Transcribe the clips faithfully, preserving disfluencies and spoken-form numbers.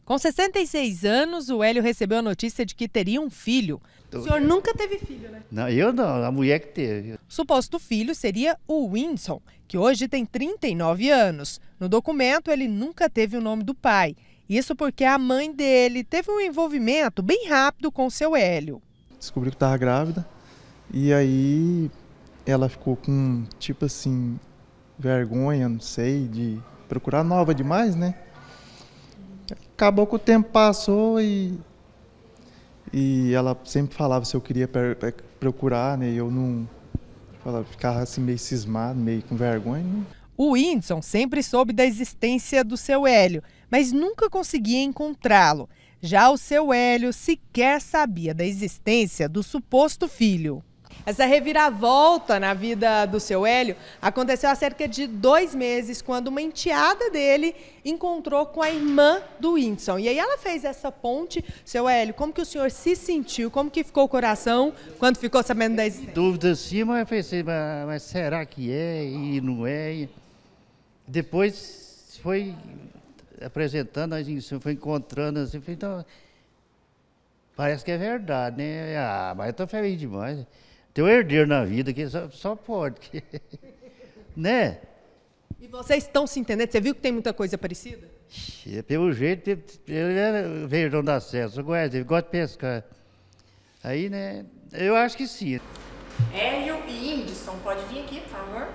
Com sessenta e seis anos, o Hélio recebeu a notícia de que teria um filho. O senhor nunca teve filho, né? Não, eu não, a mulher que teve. O suposto filho seria o Whindersson, que hoje tem trinta e nove anos. No documento, ele nunca teve o nome do pai. Isso porque a mãe dele teve um envolvimento bem rápido com o seu Hélio. Descobriu que estava grávida e aí ela ficou com, tipo assim, vergonha, não sei, de procurar nova demais, né? Acabou que o tempo passou e, e ela sempre falava se eu queria procurar, né? E eu não... Ela ficava assim meio cismado, meio com vergonha, né? O Whindersson sempre soube da existência do seu Hélio, mas nunca conseguia encontrá-lo. Já o seu Hélio sequer sabia da existência do suposto filho. Essa reviravolta na vida do seu Hélio aconteceu há cerca de dois meses, quando uma enteada dele encontrou com a irmã do Whindersson. E aí ela fez essa ponte. Seu Hélio, como que o senhor se sentiu? Como que ficou o coração quando ficou sabendo da existência? Dúvida sim, mas eu pensei, mas, mas será que é e não é? Depois foi apresentando, a gente foi encontrando assim, falei, então, parece que é verdade, né? Ah, mas eu tô feliz demais. Tem um herdeiro na vida que só, só pode, né? E vocês estão se entendendo? Você viu que tem muita coisa parecida? Pelo jeito, ele é verdão da Serra, eu gosto, ele gosta de pescar. Aí, né, eu acho que sim. Hélio e Whindersson, pode vir aqui, por favor?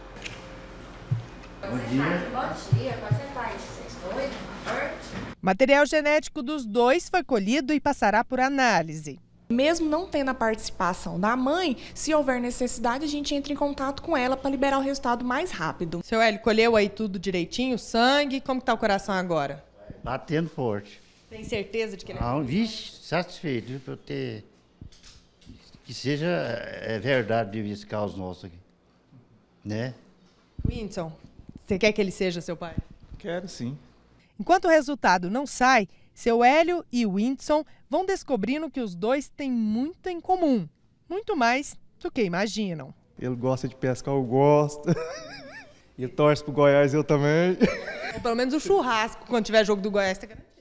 Bom dia. Bom dia, pode sentar aí, vocês dois, o material genético dos dois foi colhido e passará por análise. Mesmo não tendo a participação da mãe, se houver necessidade, a gente entra em contato com ela para liberar o resultado mais rápido. Seu Hélio, colheu aí tudo direitinho, sangue, como está o coração agora? Batendo forte. Tem certeza de que ele é? Ah, vixe, satisfeito, viu, por eu ter... Que seja é verdade de esse caso nosso aqui, né? Whindersson, você quer que ele seja seu pai? Quero sim. Enquanto o resultado não sai, seu Hélio e o Whindersson vão descobrindo que os dois têm muito em comum. Muito mais do que imaginam. Ele gosta de pescar, eu gosto. Ele torce pro Goiás, eu também. Ou pelo menos o churrasco, quando tiver jogo do Goiás, tá garantido.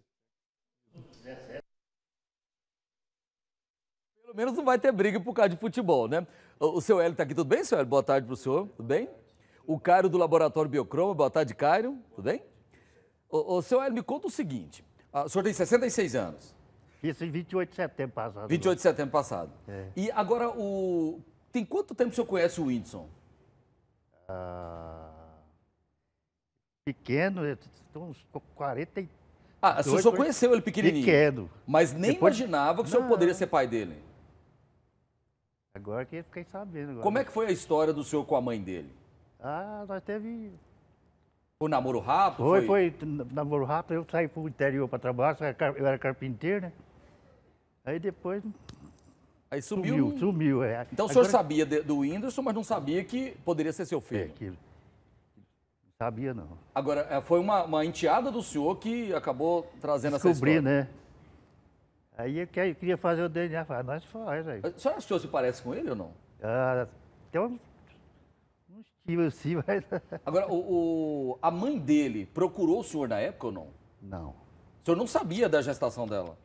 Pelo menos não vai ter briga por causa de futebol, né? O, o seu Hélio tá aqui, tudo bem, seu Hélio? Boa tarde pro senhor, tudo bem? O Cairo do Laboratório Biocroma, boa tarde, Cairo, tudo bem? O, o seu Hélio, me conta o seguinte, o senhor tem sessenta e seis anos. Isso em vinte e oito de setembro passado. vinte e oito de setembro passado. É. E agora, o... tem quanto tempo o senhor conhece o Whindersson? Ah, pequeno, uns quarenta e... Ah, o senhor só conheceu ele pequenininho? Pequeno. Mas nem Depois... imaginava que o senhor Não. poderia ser pai dele? Agora que eu fiquei sabendo. Agora. Como é que foi a história do senhor com a mãe dele? Ah, nós teve... Foi namoro rápido? Foi, foi, foi namoro rápido, eu saí para o interior para trabalhar, eu era carpinteiro, né? Aí depois... Aí sumiu? Sumiu, sumiu, é. Então o senhor Agora... sabia de, do Whindersson, mas não sabia que poderia ser seu filho? É, aquilo. Não sabia, não. Agora, foi uma, uma enteada do senhor que acabou trazendo Descobri, essa história. né? Aí eu queria fazer o D N A, falei, nós faz aí. O senhor acha que o senhor se parece com ele ou não? Ah, tem um... Assim, mas... Agora, o, o, a mãe dele procurou o senhor na época ou não? Não. O senhor não sabia da gestação dela?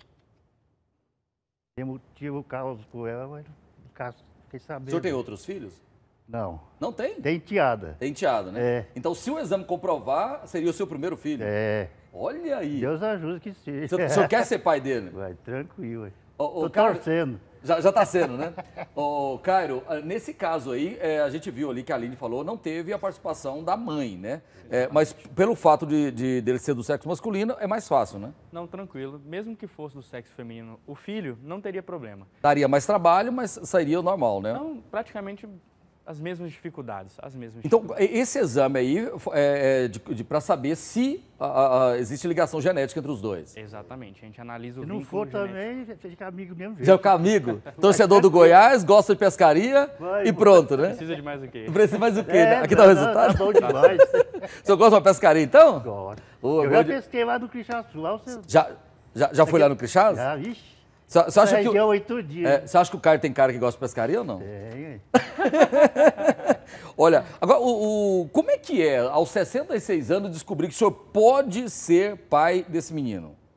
Tive o caso com ela, mas no caso fiquei sabendo. O senhor tem outros filhos? Não. Não tem? Tem enteada. Tem enteada, né? É. Então, se o exame comprovar, seria o seu primeiro filho? É. Olha aí. Deus ajuda que seja. O senhor, o senhor quer ser pai dele? Vai, tranquilo. Ô, ô, Tô Cairo, torcendo. Já, já tá sendo, né? Ô, Cairo, nesse caso aí, é, a gente viu ali que a Aline falou, não teve a participação da mãe, né? É, mas pelo fato de, de dele ser do sexo masculino, é mais fácil, né? Não, tranquilo. Mesmo que fosse do sexo feminino, o filho não teria problema. Daria mais trabalho, mas sairia o normal, né? Não, praticamente as mesmas dificuldades, as mesmas Então, dificuldades. esse exame aí é, é de, de, para saber se a, a, existe ligação genética entre os dois. Exatamente, a gente analisa o Se não vínculo for genético. também, fica amigo mesmo jeito. Já fica amigo? Torcedor do Goiás, gosta de pescaria Vai, e pronto, né? Precisa de mais o quê? Precisa mais o quê? É, né? Aqui não, tá o não, resultado? Tá bom demais. O senhor gosta de uma pescaria, então? Gosto. Ô, eu bom já de- pesquei lá no Crixaçu, lá você... Já, já, já foi lá no Crixás? Já, vixe. Você você acha que região o, oito dias. é, você acha que o Caio tem cara que gosta de pescaria ou não? Tem. Olha, agora, o, o- como é que é, aos sessenta e seis anos, descobrir que o senhor pode ser pai desse menino?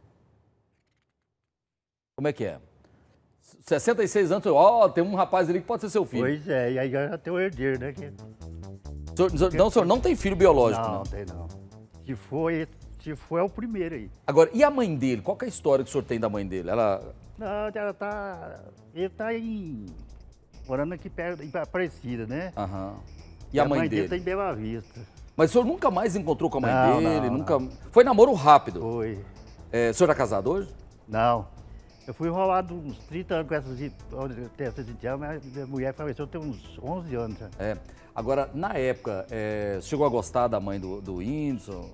Como é que é? sessenta e seis anos, ó, tem um rapaz ali que pode ser seu filho. Pois é, e aí já tem o herdeiro, né? Que... O senhor, não, o senhor não tem filho biológico, não? Não, não tem não. Se for, se for, é o primeiro aí. Agora, e a mãe dele? Qual que é a história que o senhor tem da mãe dele? Ela... Não, ela tá... Ele tá em... morando aqui perto, em Aparecida, né? Aham. E, E a a mãe, mãe dele? dele tá em Bela Vista. Mas o senhor nunca mais encontrou com a mãe Não, dele? não, nunca... não. Foi namoro rápido? Foi. É, o senhor é casado hoje? Não. Eu fui enrolado uns trinta anos com essas, essas indianas, mas minha mulher faleceu tem uns onze anos já. É. Agora, na época, é, chegou a gostar da mãe do, do Whindersson?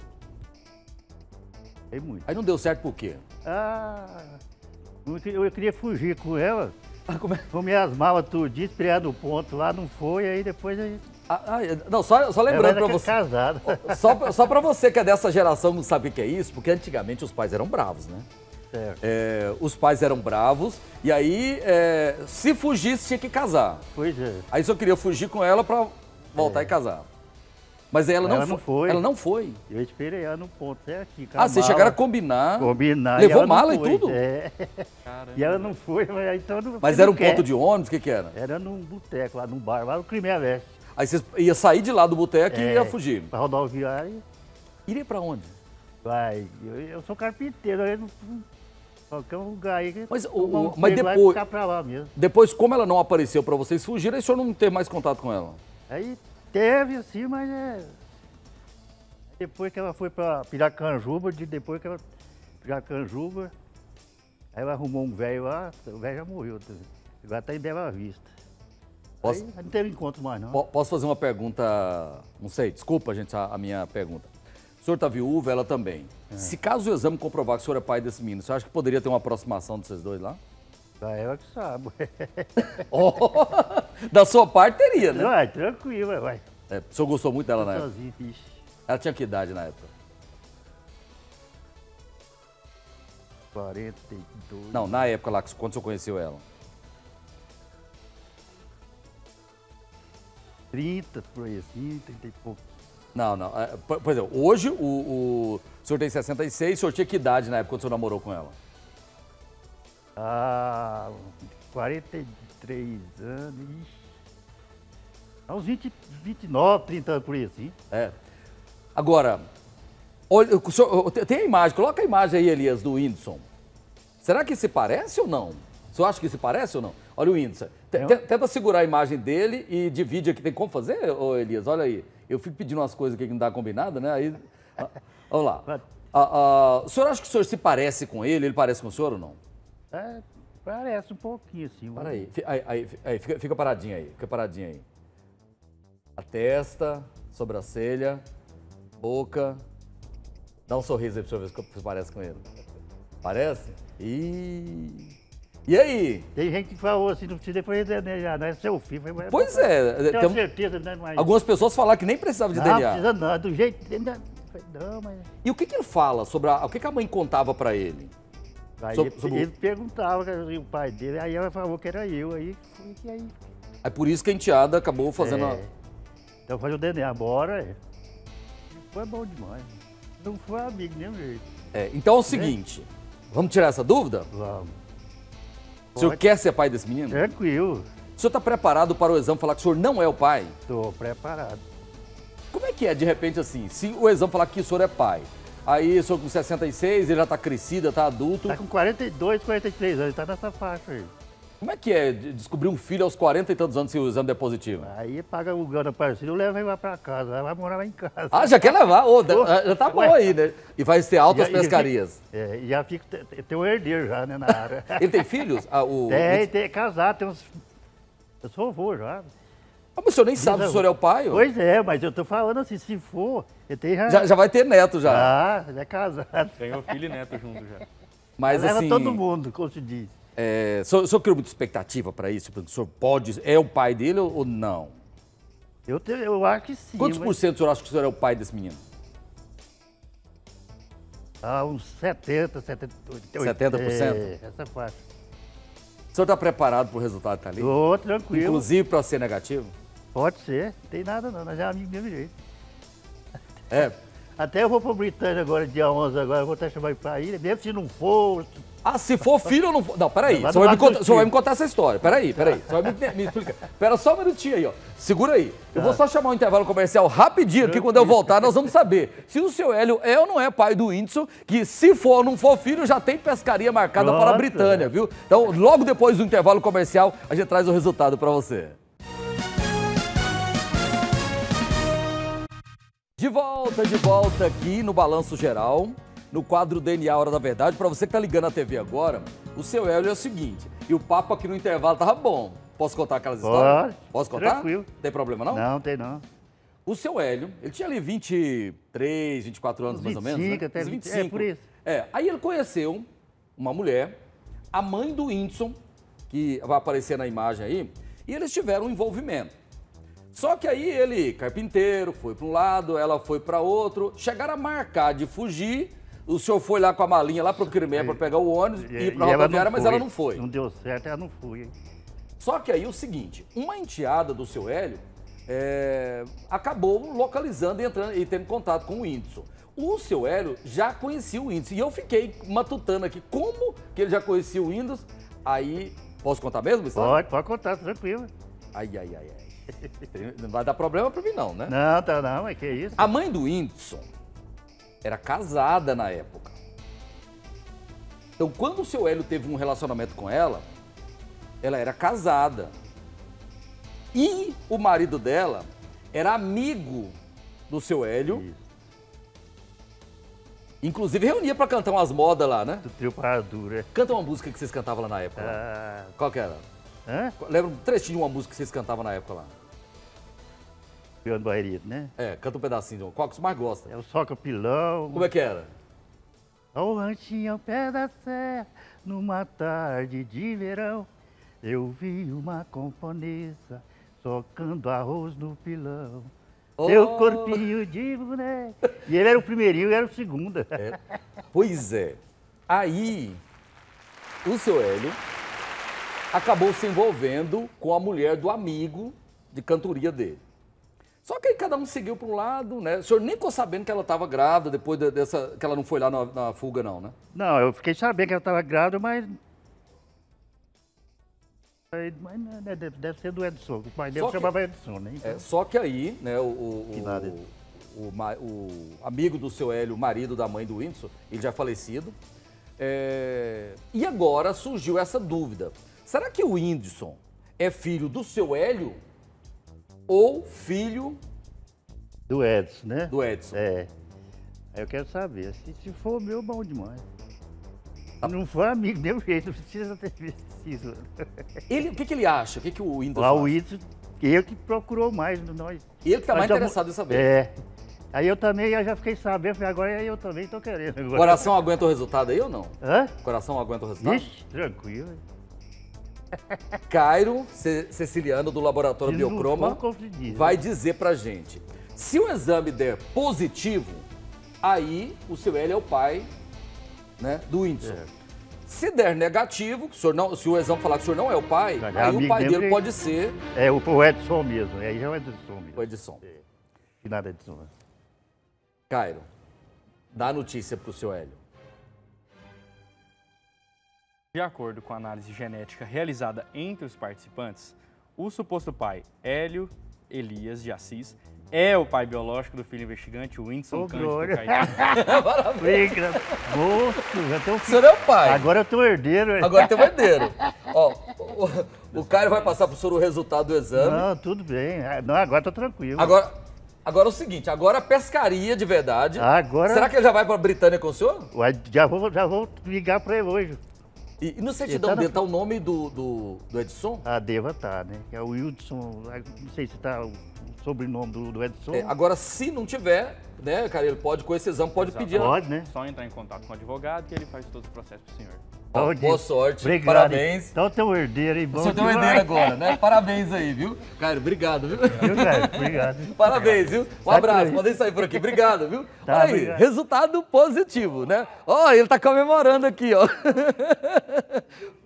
Tem muito. Aí não deu certo por quê? Ah, eu queria- eu queria fugir com ela. Ah, como é? Comi as malas tudo dia, esperar no ponto lá, não foi, aí depois aí. Ah, ah, não, só, só lembrando ela pra era você. casada. Só, só pra você que é dessa geração não sabe o que é isso, porque antigamente os pais eram bravos, né? Certo. É, os pais eram bravos e aí, é, se fugisse, tinha que casar. Pois é. Aí só queria fugir com ela pra voltar e casar. Mas aí ela não, Ela foi. não foi. Ela não foi. Eu esperei ela no ponto certinho. com Ah, a vocês mala. chegaram a combinar. Combinar. Levou ela não mala e foi. tudo? É. Caramba. E ela não foi, mas aí então não. Mas não era um quer. ponto de ônibus, o que que era? Era num boteco lá, num bar, lá no Crimea Leste. Aí vocês iam sair de lá do boteco e É. ia fugir. Pra rodoviária. Iria pra onde? Vai. Eu, eu sou carpinteiro, eu não. Qualquer lugar aí. que Mas o- tomar um o- mas emprego lá e depois- ficar pra lá mesmo. Depois, como ela não apareceu pra vocês fugirem, aí o senhor não teve mais contato com ela? Aí teve assim, mas é. Depois que ela foi pra Piracanjuba, de depois que ela. Piracanjuba, aí ela arrumou um velho lá, o velho já morreu também. Agora tá em Bela Vista. Posso, Aí não teve encontro mais, não. po- posso fazer uma pergunta? Não sei, desculpa, gente, a, a minha pergunta. O senhor tá viúvo, ela também. Se caso o exame comprovar que o senhor é pai desse menino, você acha que poderia ter uma aproximação desses dois lá? Só ela que sabe. Oh, da sua parte teria, né? Vai, tranquilo, vai. É, o senhor gostou muito dela na época? Sozinho, vixe. Ela tinha que idade na época? quarenta e dois. Não, na época lá, quando o senhor conheceu ela. trinta, por aí assim, trinta e pouco. Não, não. é, Por, por exemplo, hoje o, o, o senhor tem sessenta e seis, o senhor tinha que idade na época quando o senhor namorou com ela? Ah, quarenta e três anos. Ixi. Há uns vinte, vinte e nove, trinta anos por aí assim. É. Agora, olha, o senhor- tem a imagem, coloca a imagem aí, Elias, do Whindersson. Será que se parece ou não? O senhor acha que se parece ou não? Olha o Whindersson. T- Não. t- Tenta segurar a imagem dele e divide aqui. Tem como fazer, ô Elias? Olha aí. Eu fico pedindo umas coisas aqui que não dá combinada, né? Aí, ah, vamos lá. Ah, ah, o senhor acha que o senhor se parece com ele? Ele parece com o senhor ou não? É, parece um pouquinho assim. Para aí. Fi- aí, aí, aí, fica, fica paradinho aí. Fica paradinho aí. A testa, sobrancelha, boca. Dá um sorriso aí pra senhor ver se você parece com ele. Parece? E... E aí? Tem gente que falou assim, não precisa depois né, já, não é seu filho. Mas Pois é. Tenho tem- certeza, né? Mas... algumas pessoas falaram que nem precisava de não, D N A. precisa não, do jeito... Não, mas... E o que, que ele fala sobre a, o que, que a mãe contava pra ele? Aí Sobre- ele, sobre o- ele perguntava que o pai dele, aí ela falou que era eu, aí foi que aí... É por isso que a enteada acabou fazendo. É. Então faz o D N A, bora. É. Foi bom demais. Não foi amigo, nem jeito. A... É, então é o seguinte: vamos tirar essa dúvida? Vamos. O senhor Pode. quer ser pai desse menino? Tranquilo. O senhor está preparado para o exame falar que o senhor não é o pai? Estou preparado. Como é que é, de repente, assim, se o exame falar que o senhor é pai, aí o senhor com sessenta e seis, ele já está crescido, está adulto, Tá com quarenta e dois, quarenta e três anos, tá nessa faixa aí. como é que é de- descobrir um filho aos quarenta e tantos anos se o exame der positivo? Aí paga o gana parecido, eu levo ele lá pra casa, ela vai morar lá em casa. Ah, já quer levar? Ô, da- Ô, já tá bom ué. aí, né? E vai ter altas Já- já pescarias. fica- É, e já fica, tem- tem um herdeiro já, né, na área. Ele tem filhos? Ah, o... Tem, tem, é casado, tem uns... Eu sou avô já. Ah, mas o senhor nem sabe se o senhor é o pai? ô? Pois é, mas eu tô falando assim, se for, ele tem já... Já, já vai ter neto já. Ah, já é casado. Ganhou filho e neto junto já. Mas Leva assim, todo mundo, como se diz. é, o, senhor, o senhor criou muita expectativa para isso? Tipo, o senhor pode, é o pai dele ou ou não? Eu, te- eu acho que sim. Quantos mas- por cento o senhor acha que o senhor é o pai desse menino? Ah, uns setenta, setenta, oitenta. setenta por cento? É, essa faixa. O senhor está preparado para o resultado que tá ali? Tô tranquilo. Inclusive para ser negativo? Pode ser, não tem nada não, nós é amigo do mesmo jeito. É. Até eu vou para Britânia agora, dia onze agora, eu vou até chamar ele para ir, mesmo se não for, Ah, se for filho ou não for... Não, peraí, Mas você não vai, me vai contar, você vai me contar essa história. Peraí, peraí, você vai me, me explicar. Pera só um minutinho aí, ó. Segura aí. Eu vou só chamar um intervalo comercial rapidinho aqui, quando eu voltar nós vamos saber se o seu Hélio é ou não é pai do Whindersson, que se for ou não for filho, já tem pescaria marcada para a Britânia, viu? Então, logo depois do intervalo comercial, a gente traz o resultado para você. De volta, de volta aqui no Balanço Geral, no quadro D N A Hora da Verdade. Para você que tá ligando a T V agora, o seu Hélio é o seguinte, e o papo aqui no intervalo tava bom. Posso contar aquelas histórias? Pode. Posso contar? Tranquilo. Tem problema não? Não, tem não. O seu Hélio, ele tinha ali vinte e três, vinte e quatro anos mais ou menos, né? até Uns vinte, é, por isso. É, aí ele conheceu uma mulher, a mãe do Whindersson, que vai aparecer na imagem aí, e eles tiveram um envolvimento. Só que aí ele, carpinteiro, foi para um lado, ela foi para outro, chegaram a marcar de fugir, o senhor foi lá com a malinha lá para o Crimeia para pegar o ônibus e ir para a rodoviária, mas ela não foi. Não deu certo, ela não foi. Só que aí o seguinte, uma enteada do seu Hélio é, acabou localizando e, entrando, e tendo contato com o Whindersson. O seu Hélio já conhecia o Whindersson e eu fiquei matutando aqui como que ele já conhecia o Whindersson. Aí, posso contar mesmo? Pode, pode contar, tranquilo. Ai, ai, ai, ai. Não vai dar problema pra mim não, né? Não, tá não, é que isso. A mãe do Whindersson era casada na época. Então, quando o seu Hélio teve um relacionamento com ela, ela era casada. E o marido dela era amigo do seu Hélio. Isso. Inclusive reunia pra cantar umas modas lá, né? Do trio Paradura. Canta uma música que vocês cantavam lá na época. Lá. Ah. Qual que era? Hã? Lembra um trechinho de uma música que vocês cantavam na época lá? Piano Barreto, né? É, canta um pedacinho. Qual que você mais gosta? É o Soca Pilão. Como é que era? Ao ranchinho ao pé da serra, numa tarde de verão, eu vi uma camponesa socando arroz no pilão. Oh. Seu corpinho de boneco. E ele era o primeirinho e eu era o segundo. É. Pois é. Aí, o seu Hélio acabou se envolvendo com a mulher do amigo de cantoria dele. Só que aí cada um seguiu para um lado, né? O senhor nem ficou sabendo que ela estava grávida depois de, dessa... que ela não foi lá na, na fuga, não, né? Não, eu fiquei sabendo que ela estava grávida, mas... Mas deve, deve ser do Edson, o pai dele chamava Edson, né? Então... É, só que aí, né, o, o, o, o, o amigo do seu Hélio, o marido da mãe do Whindersson, ele já falecido. É... E agora surgiu essa dúvida. Será que o Whindersson é filho do seu Hélio ou filho... Do Edson, né? Do Edson. É. Aí eu quero saber, se, se for meu, bom demais. Se não for amigo, do mesmo jeito, não precisa ter preciso. Ele, o que, que ele acha? O que, que o Whindersson Lá, acha? o Whindersson, ele que procurou mais nós. Ele que está mais já, interessado em saber. É. Aí eu também eu já fiquei sabendo, falei, agora eu também estou querendo. Agora. Coração aguenta o resultado aí ou não? Hã? Coração aguenta o resultado? Ixi, tranquilo. Cairo Ceciliano, do Laboratório Biocroma, vai dizer pra gente. Se o exame der positivo, aí o seu Hélio é o pai, né, do Whindersson. É. Se der negativo, se o, senhor não, se o exame falar que o senhor não é o pai, é aí o pai dele que... pode ser... É o, o Edson mesmo, aí já é o Edson mesmo. O Edson. É. E nada Edson. Cairo, dá a notícia pro seu Hélio. De acordo com a análise genética realizada entre os participantes, o suposto pai, Hélio Elias de Assis, é o pai biológico do filho investigante, o Whindersson Cândido Caetano. Parabéns! Moço, já tem um filho. O senhor é o pai. Agora eu tenho herdeiro. Agora tem um herdeiro. Ó, o, o Cairo vai passar pro senhor o resultado do exame. Não, tudo bem. Não, agora tô tranquilo. Agora, agora é o seguinte, agora a pescaria de verdade. Agora... Será que ele já vai pra Britânia com o senhor? Já vou, já vou ligar pra ele hoje. E, e no certidão dele tá o nome do, do, do Edson? Ah, deva estar, né? É o Wildson, não sei se tá o sobrenome do, do Edson. É, agora, se não tiver, né, cara, ele pode, com esse exame, pode Exato. pedir. Pode, né? Só entrar em contato com o advogado que ele faz todo o processo pro senhor. Ó, boa sorte, obrigado. Parabéns. Então tem um herdeiro aí, bom. Você tem um herdeiro agora, né? Parabéns aí, viu? Cairo, obrigado, viu? Viu, Cairo? Obrigado. Parabéns, viu? Um abraço, podem sair por aqui. Obrigado, viu? Tá, Olha aí, obrigado. Resultado positivo, né? Ó, ele tá comemorando aqui, ó.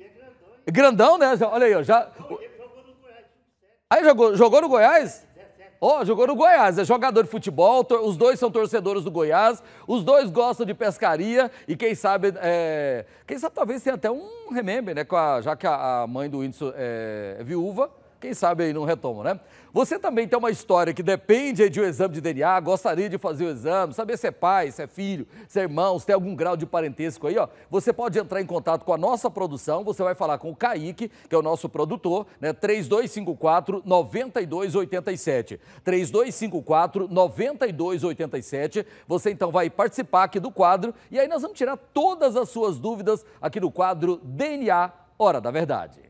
Grandão, né? Olha aí, ó. Já... Aí jogou, jogou no Goiás? Ó, oh, jogou no Goiás, é jogador de futebol, os dois são torcedores do Goiás, os dois gostam de pescaria e quem sabe, é, quem sabe talvez tenha até um remember, né, com a, já que a, a mãe do Whindersson é, é viúva, quem sabe aí não retoma, né? Você também tem uma história que depende de um exame de D N A, gostaria de fazer o exame, saber se é pai, se é filho, se é irmão, se tem algum grau de parentesco aí, ó. Você pode entrar em contato com a nossa produção, você vai falar com o Kaique, que é o nosso produtor, né? três dois cinco quatro, nove dois oito sete. três dois cinco quatro, nove dois oito sete. Você então vai participar aqui do quadro e aí nós vamos tirar todas as suas dúvidas aqui no quadro D N A Hora da Verdade.